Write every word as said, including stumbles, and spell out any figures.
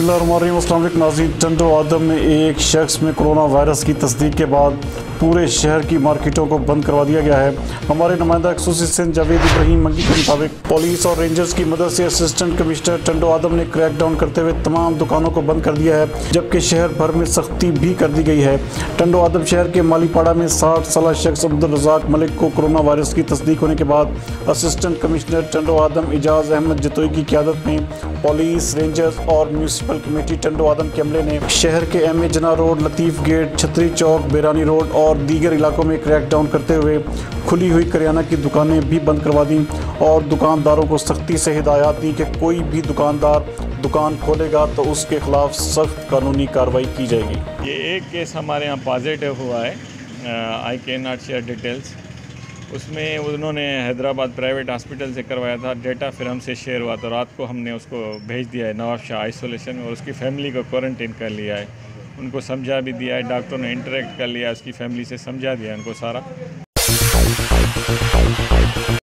बिस्मिल्लाहिर्रहमानिर्रहीम। अस्सलाम वालेकुम नाज़रीन। टंडो आदम में एक शख्स में कोरोना वायरस की तस्दीक के बाद पूरे शहर की मार्केटों को बंद करवा दिया गया है। हमारे नुमाइंदा खसूसी सिंध जावेद इब्राहिम मंगी के मुताबिक पुलिस और रेंजर्स की मदद से असिस्टेंट कमिश्नर टंडो आदम ने क्रैक डाउन करते हुए तमाम दुकानों को बंद कर दिया है, जबकि शहर भर में सख्ती भी कर दी गई है। टंडो आदम शहर के मालीपाड़ा में साठ साल शख्स अब्दुल रज़ाक मलिक को कोरोना वायरस की तस्दीक होने के बाद असिस्टेंट कमिश्नर टंडो आदम इजाज़ अहमद जतोई की क़यादत में पुलिस, रेंजर्स और म्यूनसिपल कमेटी टंडो आदम के अमले ने शहर के एम ए जना रोड, लतीफ़ गेट, छतरी चौक, बेरानी रोड और दीगर इलाकों में क्रैक डाउन करते हुए खुली हुई करियाना की दुकानें भी बंद करवा दी और दुकानदारों को सख्ती से हिदायत दी कि कोई भी दुकानदार दुकान खोलेगा तो उसके खिलाफ सख्त कानूनी कार्रवाई की जाएगी। ये एक केस हमारे यहाँ पॉजिटिव हुआ है, I can not share details. उसमें उन्होंने हैदराबाद प्राइवेट हॉस्पिटल से करवाया था, डेटा फिर हमसे शेयर हुआ तो रात को हमने उसको भेज दिया है नवाब शाह आइसोलेशन में और उसकी फैमिली को क्वारंटीन कर लिया है। उनको समझा भी दिया है, डॉक्टरों ने इंटरेक्ट कर लिया, उसकी फैमिली से समझा दिया उनको सारा।